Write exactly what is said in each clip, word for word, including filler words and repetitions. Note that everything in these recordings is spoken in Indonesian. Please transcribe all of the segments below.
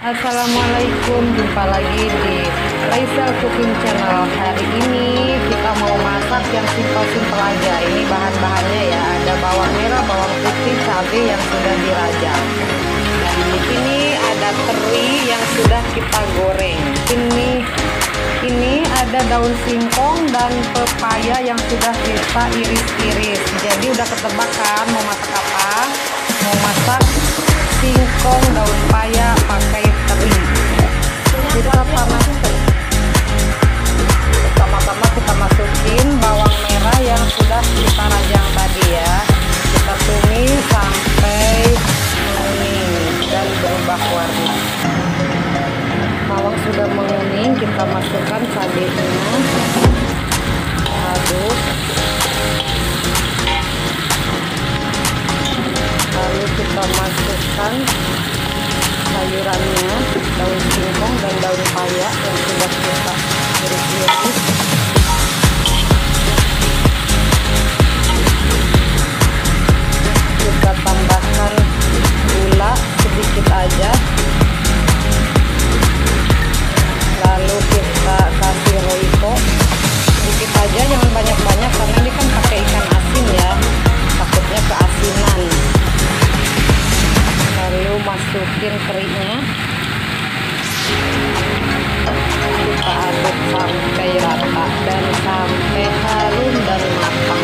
Assalamualaikum, jumpa lagi di Raisel Cooking Channel. Hari ini kita mau masak yang simpel-simpel aja. Ini bahan-bahannya ya, ada bawang merah, bawang putih, cabai yang sudah dirajang. Dan di sini ada teri yang sudah kita goreng. Ini ini ada daun singkong dan pepaya yang sudah kita iris-iris. Jadi udah ketebak kan mau masak apa? Mau masak singkong daun paya pakai teri. Kita panaskan. Pertama-tama kita masukin bawang merah yang sudah kita rajang tadi ya. Kita tumis sampai menguning dan berubah warna. Bawang sudah menguning, kita masukkan cabenya. Aduk. Lalu kita masukkan sayurannya, daun singkong dan daun paya yang sudah kita iris-iris. Kita tambahkan gula sedikit aja. Lalu kita kasih roiko sedikit aja, jangan banyak-banyak karena ini kan pakai ikan asin ya, takutnya keasinan. Lalu masukin terinya, kita aduk sampai rata dan sampai harum dan matang.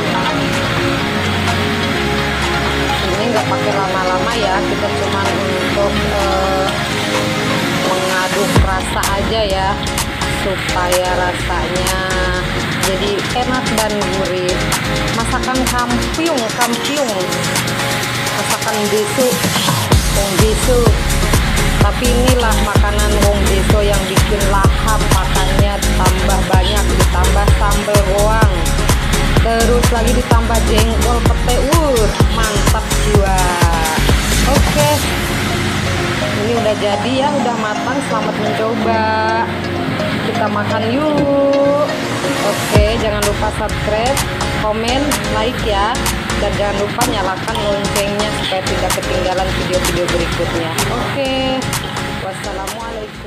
Ini nggak pakai lama-lama ya, kita cuma untuk eh, mengaduk rasa aja ya, supaya rasanya jadi enak dan gurih. Masakan kampiung, kampiung, masakan desu. Wong deso, tapi inilah makanan wong deso yang bikin lahap, makannya tambah banyak, ditambah sambal goang, terus lagi ditambah jengkol pete, uh, mantap jiwa. Oke, ini udah jadi ya, udah matang. Selamat mencoba, kita makan yuk. Oke, jangan lupa subscribe, komen, like ya. Dan jangan lupa nyalakan loncengnya supaya tidak ketinggalan video-video berikutnya. Oke, wassalamualaikum.